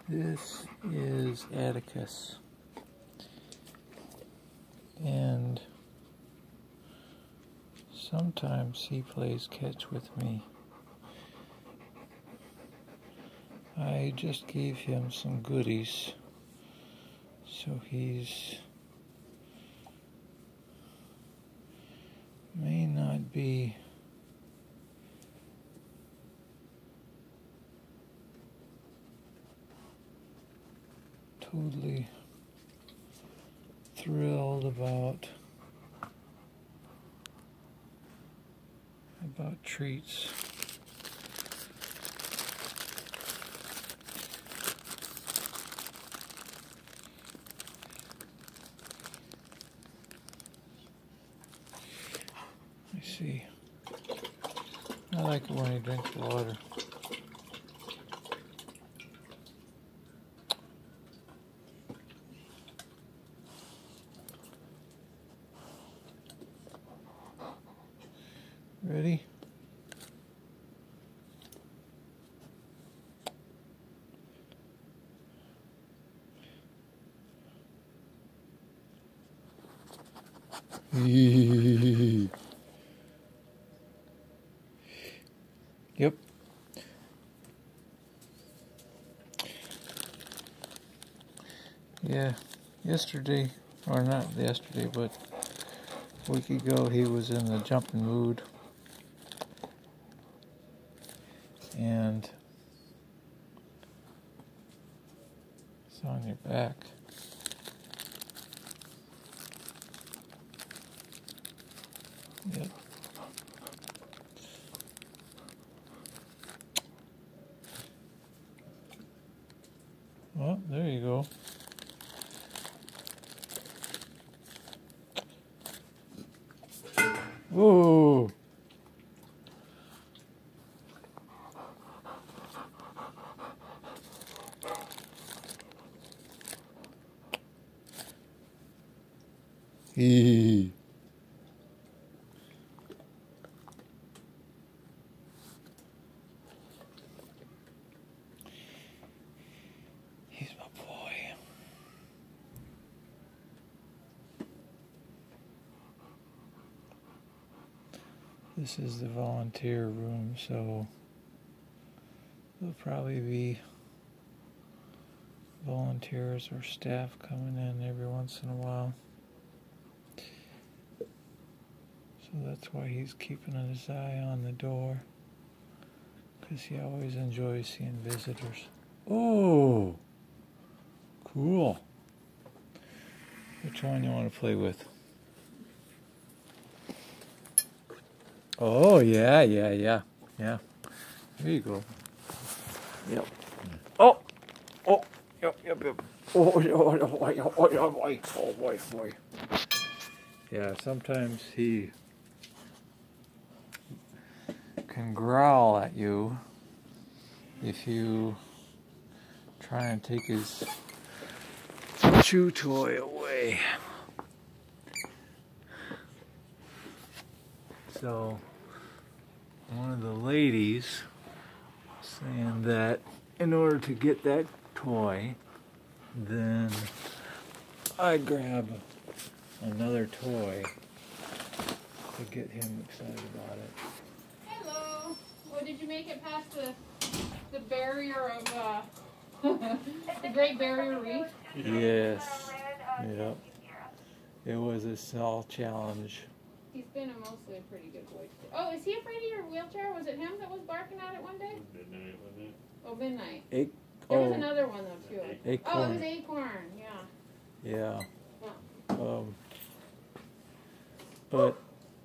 This is Atticus, and sometimes he plays catch with me. I just gave him some goodies, so he's may not be totally thrilled about treats. Let me see. I like it when he drinks water. Ready? Yep. Yeah, yesterday, or not yesterday, but a week ago, he was in the jumping mood. And it's on your back. Yep. Well, there you go. Whoa! He's my boy. This is the volunteer room, so there'll probably be volunteers or staff coming in every once in a while. So that's why he's keeping his eye on the door, because he always enjoys seeing visitors. Oh, cool. Which one you want to play with? Oh, yeah. There you go. Yep. Oh, yep. Oh, boy. Yeah, sometimes he can growl at you if you try and take his chew toy away. So one of the ladies saying that in order to get that toy, then I grab another toy to get him excited about it. Hello. Well, did you make it past the barrier of the Great Barrier Reef? Yes. Yep. It was a small challenge. He's been mostly a pretty good boy. Oh, is he afraid of your wheelchair? Was it him that was barking at it one day? Midnight, wasn't it? Oh, midnight. There was another one though too. Acorn. Oh, it was Acorn. Yeah. But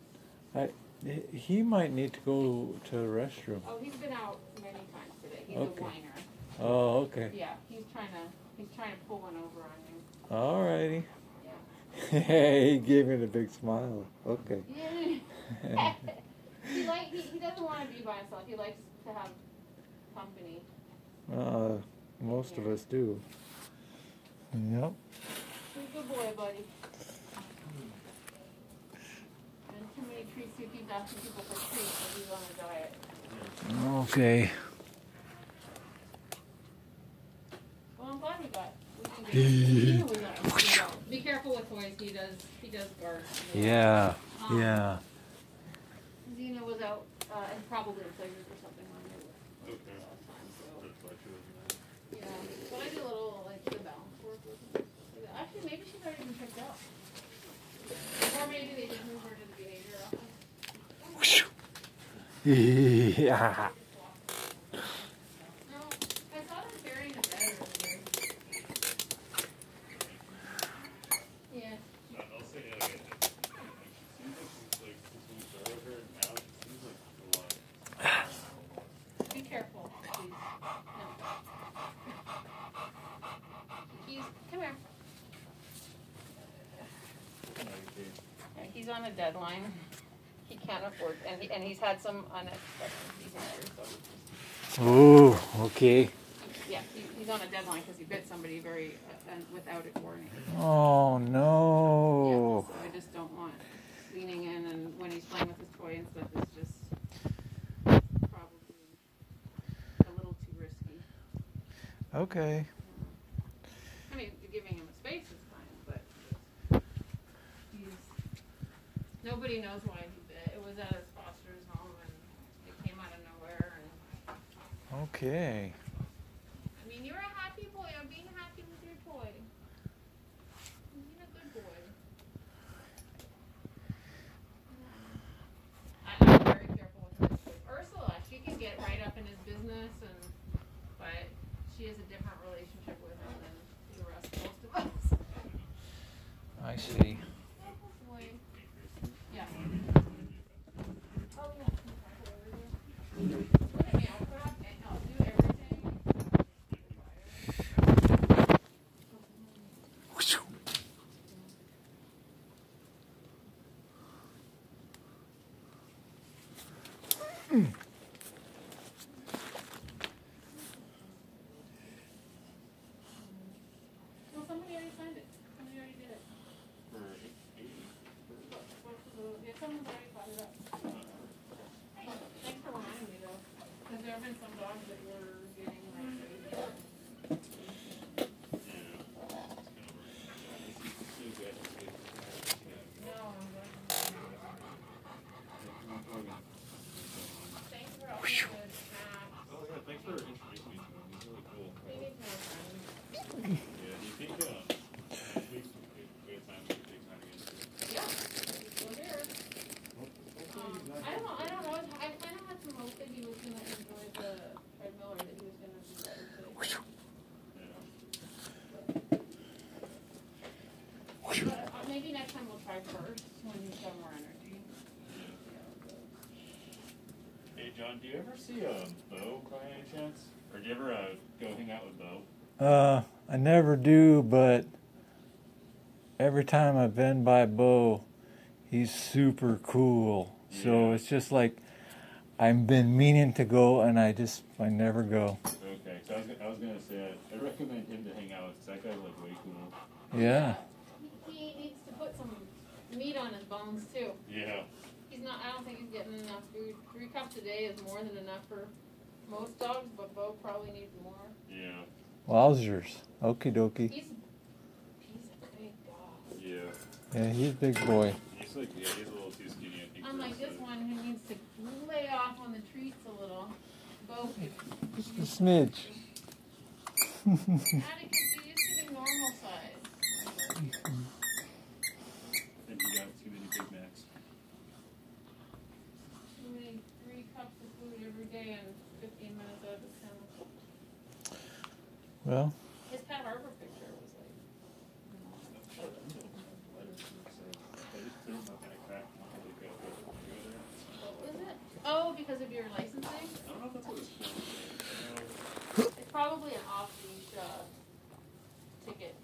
he might need to go to the restroom. Oh, he's been out many times today. He's Okay. a whiner. Oh, okay. Yeah, he's trying to pull one over on you. Alrighty. Yeah. Hey, he gave me the big smile. Okay. Yeah. he doesn't want to be by himself. He likes to have company. Most of us do. Yep. He's a good boy, buddy. And too many treats. He keeps asking people for treats, so he's on a diet. Okay. Xena was out. Be careful with toys. He does guard. Yeah. Yeah. Xena was out and probably in Players or something when they were Okay. last time. So That's why she wasn't there. yeah, but I do a little like the balance work with her. Actually, maybe she's already been picked up, or maybe they did move her to the behavior office. Yeah. No, I saw them carrying a bed earlier. Yeah. I'll say it again. It seems like she's like, since we started her, now it seems like a lot. Be careful, please. No. Come here. Yeah, he's on a deadline. He can't afford, and he's had some unexpected behavior. So Oh, okay. yeah, he's on a deadline because he bit somebody very without a warning. Oh no. Yeah, so I just don't want leaning in, and when he's playing with his toy and stuff, it's just probably a little too risky. Okay. I mean, giving him a space is fine, but nobody knows why he bit. It was at his foster's home, and it came out of nowhere. And Okay. I mean, you're a happy boy. I'm being happy with your toy. You're being a good boy. I'm very careful with this. Ursula, she can get right up in his business, but she has a different relationship with him than the rest, most of us. I see. Oh, boy. Yeah. Oh, yeah. Look at me. I'll put up and I'll do everything. Well, somebody already signed it. Somebody already did it. Yeah, someone's already brought it up. Thanks for reminding me, though. Because there have been some dogs that were getting like no, thanks for helping with Max. Oh yeah, thanks for introducing me to him. He's really cool. They need more friends. Yeah, do you think next week's a good time to take time again? Yeah, he's still here. I don't know. I kind of had some hope that he was going to enjoy the treadmill or that he was going to be better today. But maybe next time we'll try first when he's got more energy. Hey John, do you ever see Bo by any chance? Or do you ever go hang out with Bo? I never do, but every time I've been by Bo, he's super cool. So Yeah. it's just like I've been meaning to go, and I never go. Okay, so I was gonna say I'd recommend him to hang out with, 'cause that guy's like way cool. Yeah. He needs to put some meat on his bones too. Yeah. He's not. I don't think he's getting enough food. 3 cups a day is more than enough for most dogs, but Bo probably needs more. Yeah. Wowzers. Okie dokie. He's a big dog. Yeah. Yeah, he's a big boy. He's like, yeah, he's a little too skinny, I think. Unlike this one who needs to lay off on the treats a little. Bo could Just a smidge. Atticus, he used to be normal size. And you got too many Big Macs. Too many 3 cups of food every day and 15 minutes out of his kennel. Well, His Pat Harbor picture was like, what was it? Oh, because of your licensing? I don't know if that's what it's for. It's probably an off-leash ticket.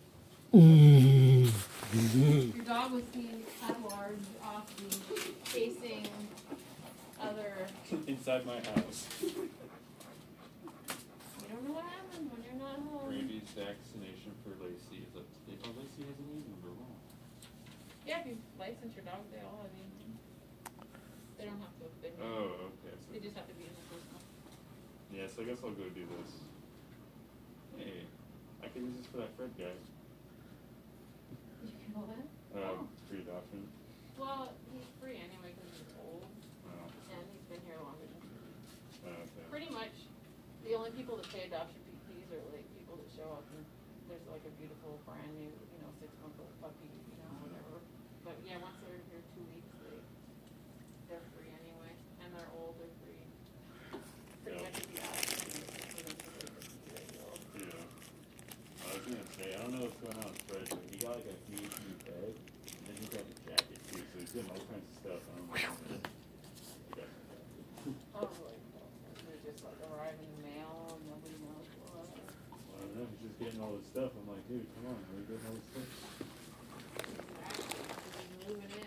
Your dog was seen at large, off-leash, chasing other. Inside my house. You don't know what happens when you're not home. Rabies vaccination for Lacey. Oh, Lacey has an A number. Wow. Yeah, if you license your dog, they all have names. They don't have to have been. Oh, okay. They just have to be in the system. Yeah, so I guess I'll go do this. Hey, I can was just for that Fred guy. You can go in? Free adoption. Well, he's free anyway because he's old Oh, and he's been here longer than 2 weeks. okay. Pretty much, the only people that pay adoption fees are like people that show up and there's like a beautiful brand new, 6-month-old puppy, whatever. But yeah, once they're here 2 weeks, they're free anyway, and they're old, they're free. Pretty Yeah. much if you ask them for them to take the deal. Yeah. I was gonna say, I don't know what's going on with Fred, but he got like a huge new bed, and then he got the jacket too, so he's doing all kinds of stuff. I don't know. He got the jacket. I was like, they're just like arrive in the mail and nobody knows what. Well, I don't know, he's just getting all this stuff. I'm like, dude, come on, are you getting all this stuff? Exactly, he's moving in.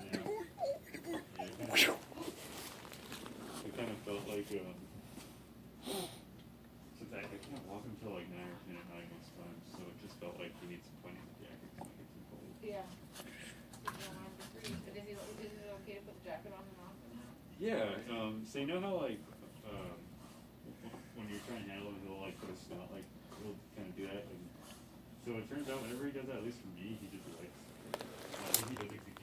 Yeah. It kind of felt like, since I can't walk until like 9 or 10 at night most times, so it just felt like he needs some plenty of jacket so I get too cold. Yeah. Is it okay to put the jacket on and off now? Yeah, so you know how like, when you're trying to handle him, he'll like put a snout, like, he'll kind of do that, and so it turns out whenever he does that, at least for me, he just likes, he does exactly